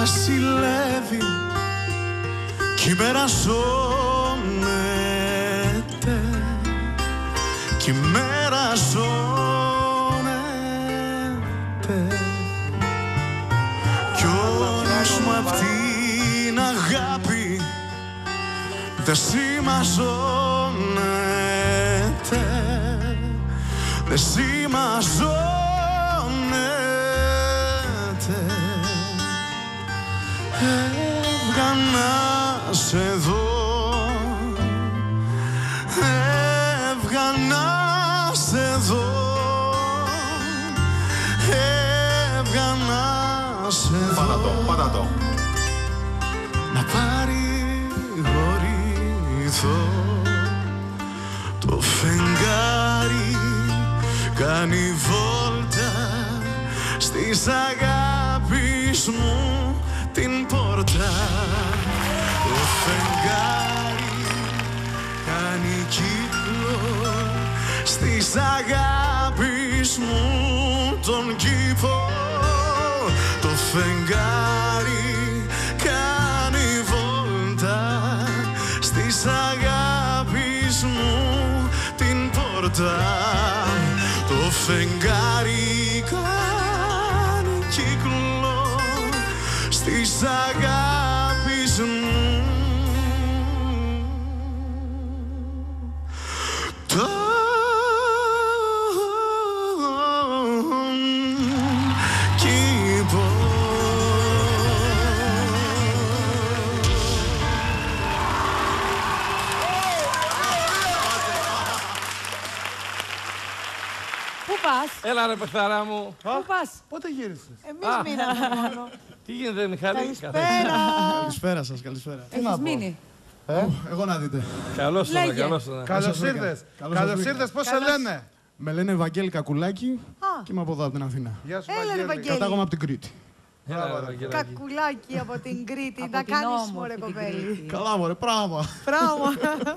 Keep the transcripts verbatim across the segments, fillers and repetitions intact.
βασιλεύει κι η μέρα ζώνεται, κι η μέρα ζώνεται, κι όλος μου απ' την αγάπη δεν σημαζώνεται, δεν σημαζώνεται. Έβγα να σε δω, έβγα να σε δω, έβγα να σε δω. Πάτα το, πάτα το. Να παρηγορηθώ, το φεγγάρι κάνει βόλτα στις αγάπης μου την πόρτα. Το φεγγάρι κάνει κύκλο στις αγάπης μου τον κήπο. Το φεγγάρι κάνει βόλτα στις αγάπης μου την πόρτα. Το φεγγάρι κάνει κύκλο στις αγάπης μου τον κήπο. Πού πας? Έλα ρε παιχταρά μου. Πού πας? Πότε γύρισες? Εμείς μείναμε μόνο. Τι γίνεται, Μιχάλη? Καλησπέρα. Καλησπέρα σας, καλησπέρα. Έχεις μείνει? Ε? Εγώ να δείτε. Καλώς ήρθατε, Λέγε. καλώς ήρθατε. Καλώς βρήκα. ήρθες. Καλώς Καλώς βρήκα. ήρθες. Πώς σε Καλώς. λένε? Με λένε Βαγγέλη Κακουλάκη Α. και είμαι από εδώ, από την Αθήνα. Γεια σου, Έλα, ρε, Βαγγέλη. Βαγγέλη. Κατάγομαι από την Κρήτη. Έλα, ρε, Βαγγελάκη. Κακουλάκι από την Κρήτη. Από Τα την κάνεις όμορφη μωρέ την κοπέλη. Κρήτη. Καλά μωρέ, πράγμα. Πράγμα.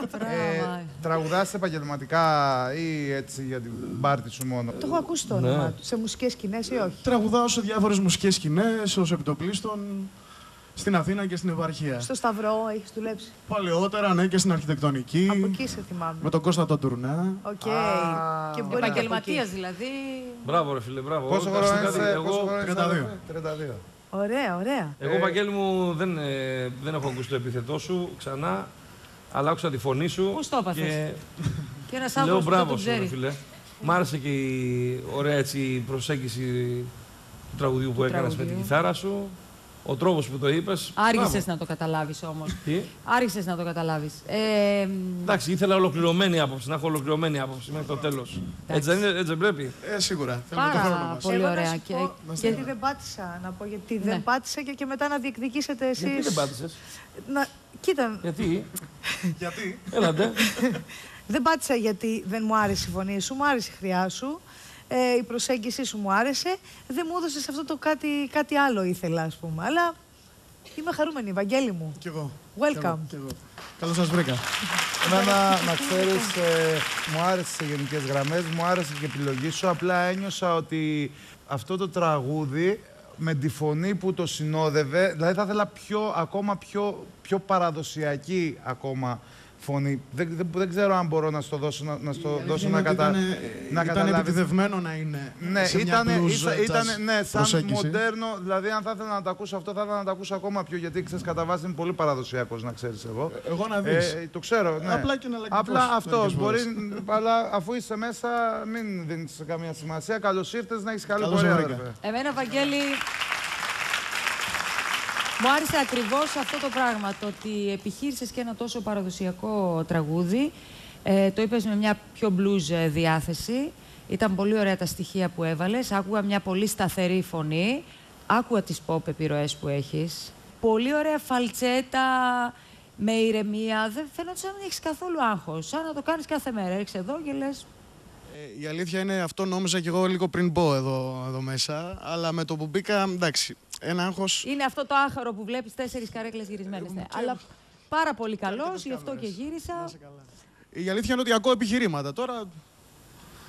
Ε, τραγουδάς επαγγελματικά ή έτσι για την πάρτι σου μόνο? Το έχω ακούσει το Ναι. όνομα του. Σε μουσικές σκηνές ή όχι? Τραγουδάω σε διάφορες μουσικές σκηνές, ως επιτοπλίστων, στην Αθήνα και στην επαρχία. Στο Σταυρό έχεις δουλέψει? Παλαιότερα, ναι, και στην αρχιτεκτονική. Από εκεί σε θυμάμαι. Με τον Κώστα τον Τουρνά. Οκ. Α, Και μπορεί να Επαγγελματίας δηλαδή. Μπράβο ρε φίλε, μπράβο. Πόσο Κάτσε χρόνο κάτι, είσαι? εγώ- Πόσο χρόνο είσαι, τριάντα δύο. αδερφέ? τριάντα δύο. Ωραία, ωραία. Εγώ, Βαγγέλη μου, δεν, ε, δεν έχω ακούσει το επίθετό σου ξανά, αλλά άκουσα τη φωνή σου. Πώς το έπαθες? Και Και ένας λέω άνθρωπος που δεν μπράβο τον σου, ρε ξέρει. φίλε. Μ' άρεσε και η ωραία έτσι, προσέγγιση του τραγουδιού που έκανες με την τραγουδιού. κιθάρα σου. Ο τρόπος που το είπες. Άργησες μπράβο. να το καταλάβεις όμως. Τι? Άργησες να το καταλάβεις. Ε, Εντάξει, ήθελα ολοκληρωμένη άποψη, να έχω ολοκληρωμένη άποψη μέχρι το τέλος. Έτσι δεν, είναι, έτσι δεν πρέπει. Ε, σίγουρα. Θέλουμε το χρόνο πάρα μας. πολύ Εγώ να ωραία. σου Και, πω, και- γιατί δεν πάτησα να πω, γιατί Ναι. δεν πάτησα και, και μετά να διεκδικήσετε εσείς. Γιατί δεν πάτησες? Να... Κοίτα, Γιατί? Γιατί? Έλατε. δεν πάτησα γιατί δεν μου άρεσε η φωνή σου, μου άρεσε η χρειά σου. Ε, η προσέγγιση σου μου άρεσε. Δεν μου έδωσες αυτό το κάτι, κάτι άλλο ήθελα, ας πούμε. Αλλά είμαι χαρούμενη, Βαγγέλη μου. Κι εγώ. Welcome. Κι εγώ. Καλώς σας βρήκα. Εμένα, να ξέρεις, ε, μου άρεσε σε γενικές γραμμές, μου άρεσε και η επιλογή σου. Απλά ένιωσα ότι αυτό το τραγούδι με τη φωνή που το συνόδευε, δηλαδή θα ήθελα πιο, ακόμα πιο, πιο παραδοσιακή ακόμα φωνή. Δεν, δεν, δεν ξέρω αν μπορώ να στο δώσω να, να, στο δώσω να, κατα... Ήταν, να ήταν καταλάβεις. επιτιδευμένο να είναι Ναι, σε μια ήτανε, blues, ήτανε, jazz ήτανε, ναι, σαν προσέγγιση. μοντέρνο. Δηλαδή, αν θα ήθελα να το ακούσω αυτό, θα ήθελα να το ακούσω ακόμα πιο. Γιατί ξέρεις, κατά βάση είμαι πολύ παραδοσιακός, να ξέρεις εγώ. Εγώ να δεις. Ε, το ξέρω, ναι. Απλά και εναλλακτικός Απλά αυτός μερικές μπορεί. φορές. Αλλά αφού είσαι μέσα, μην δίνεις καμία σημασία. Καλώς ήρθες, να έχεις καλή Καλώς πορεία, βρήκα. αδερφέ. εμένα, Βαγγέλη, μου άρεσε ακριβώς αυτό το πράγμα. Το ότι επιχείρησες και ένα τόσο παραδοσιακό τραγούδι. Ε, το είπες με μια πιο blues ε, διάθεση. Ήταν πολύ ωραία τα στοιχεία που έβαλες. Άκουγα μια πολύ σταθερή φωνή. Άκουγα τις pop επιρροές που έχεις. Πολύ ωραία φαλτσέτα, με ηρεμία. Δεν φαίνεται σαν να μην έχεις καθόλου άγχος. Σαν να το κάνεις κάθε μέρα. Έρχεσαι εδώ και λες... Ε, η αλήθεια είναι, αυτό νόμιζα και εγώ λίγο πριν μπω εδώ, εδώ μέσα. Αλλά με το που μπήκα, εντάξει, ένα άγχος. Είναι αυτό το άχαρο που βλέπεις τέσσερις καρέκλες γυρισμένες. Ναι. Αλλά πάρα πολύ καλός, γι' αυτό και γύρισα. Η αλήθεια είναι ότι ακούω επιχειρήματα. Τώρα.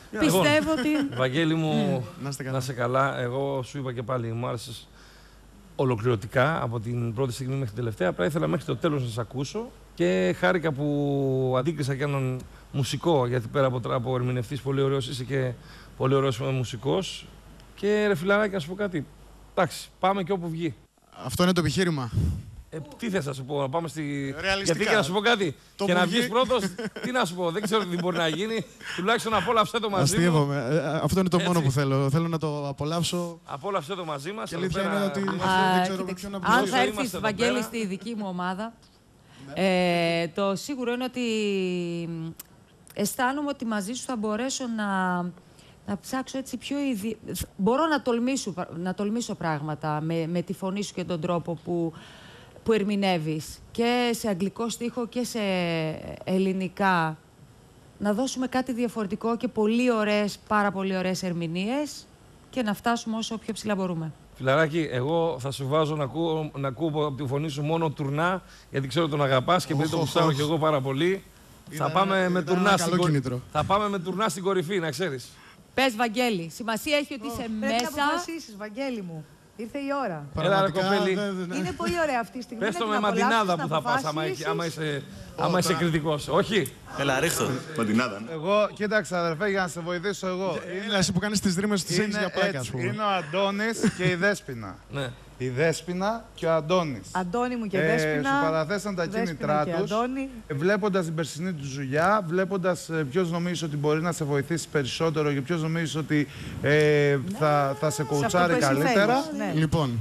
Πιστεύω ότι... Βαγγέλη μου, Να είστε καλά. να είσαι καλά. Εγώ σου είπα και πάλι, μου άρεσες ολοκληρωτικά από την πρώτη στιγμή μέχρι την τελευταία. Απλά ήθελα μέχρι το τέλος να σας ακούσω και χάρηκα που αντίκρισα και έναν μουσικό, γιατί πέρα από, από ερμηνευτής πολύ ωραίος είσαι και πολύ ωραίος μουσικός. Και ρε φιλαράκι, να σου πω κάτι. Εντάξει, πάμε και όπου βγει. Αυτό είναι το επιχείρημα. Ε, τι θες να σου πω, να πάμε στη. Ρεαλιστικά. Γιατί και να σου πω κάτι. Το και να βγει... βγεις πρώτος, τι να σου πω, δεν ξέρω τι μπορεί να γίνει. Τουλάχιστον απόλαυσέ το μαζί μου. Αστείευομαι. Ε, αυτό είναι το Έτσι. μόνο που θέλω. Θέλω να το απολαύσω. Απόλαυσέ το μαζί μας. Και αλήθεια εδώ είναι πέρα ότι είμαστε- δεν Α, ξέρω με κοίταξε, ποιον να αν μιλήσω. θα Είμαστε έρθεις, εδώ Βαγγέλη, πέρα. στη δική μου ομάδα, ε, το σίγουρο είναι ότι μ, αισθάνομαι ότι μαζί σου θα μπορέσω να, να ψάξω έτσι πιο ιδι... Μπορώ να τολμήσω, να τολμήσω πράγματα με, με τη φωνή σου και τον τρόπο που, που ερμηνεύεις. Και σε αγγλικό στίχο και σε ελληνικά. Να δώσουμε κάτι διαφορετικό και πολύ ωραίες, πάρα πολύ ωραίες ερμηνείες και να φτάσουμε όσο πιο ψηλά μπορούμε. Φιλαράκι, εγώ θα σου βάζω να ακούω, να ακούω από τη φωνή σου μόνο τουρνά, γιατί ξέρω τον αγαπάς και επειδή το Οχ, γουστάρω οχ. κι εγώ πάρα πολύ. Ήταν- θα πάμε με ήταν τουρνά ένα στην καλό κορυ- κίνητρο. Θα πάμε με τουρνά στην κορυφή, να ξέρεις. Πες, Βαγγέλη, σημασία έχει ότι είσαι Πρέπει να μέσα. αποφασίσεις, Βαγγέλη μου. Ήρθε η ώρα. Έλα, ρε, κοπέλη. δεν- δεν- Είναι πολύ ωραία αυτή η στιγμή. Πες το να με την μαντινάδα απολαύσεις, που να θα πας, άμα, αποφασίσεις. άμα είσαι, άμα είσαι κριτικός. Όχι. Έλα, ρίχτω. Μαντινάδα. ναι. Εγώ, κοίταξε αδερφέ, για να σε βοηθήσω εγώ. Έλα, εσύ που κάνεις τις ρήμες τις έχεις για πλάκα, ας έτσι, πούμε. είναι ο Αντώνης και η Δέσποινα. Ναι. Η Δέσποινα και ο Αντώνης. Αντώνη μου και Ε, Δέσποινα. σου παραθέσαν τα Δέσποινα κίνητρά και τους. Αντώνη. Βλέποντας την περσινή του δουλειά, βλέποντας ε, ποιος νομίζεις ότι μπορεί να σε βοηθήσει περισσότερο και ποιος νομίζεις ότι ε, θα, θα σε Σε αυτό κοουτσάρει που εσύ καλύτερα. θέλεις, ναι. Λοιπόν,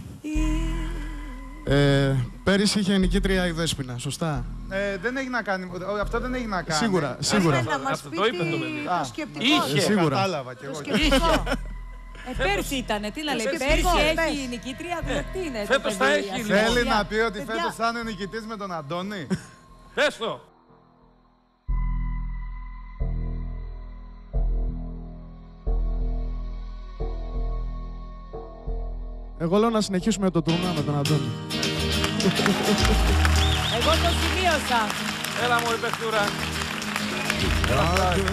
ε, πέρυσι είχε νικήτρια η Δέσποινα, σωστά. Ε, δεν έχει να κάνει, ε, αυτό δεν έχει να κάνει. Σίγουρα, σίγουρα. Περίμενε να μας Αυτό πει το είπε τι- το παιδί. το Α, σκεπτικό. είχε. Ε, σίγουρα. Κατάλαβα κι Το εγώ. σκεπτικό. Ε, πέρσι ήτανε, τι να λέει, Σκεφτικό, πέρσι πες. έχει η νικήτρια, δηλαδή τι είναι. το φέτος θα παιδί, έχει, ας λοιπόν. πούμε. Θέλει να πει ότι Παιδιά. φέτος θα είναι νικητής με τον Αντώνη. Πες το. Εγώ λέω να συνεχίσουμε το τουρνά με τον Αντώνη. Εγώ το σημείωσα. Έλα μωρή παιχτούρα. Το σημείωσα.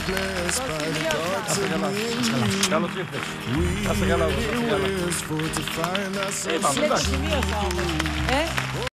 Να σε καλά. Καλώς ήρθες. Να σε καλά. Να σε καλά. Είπαμε, Δεν το εντάξει. σημείωσα όμως. Ε,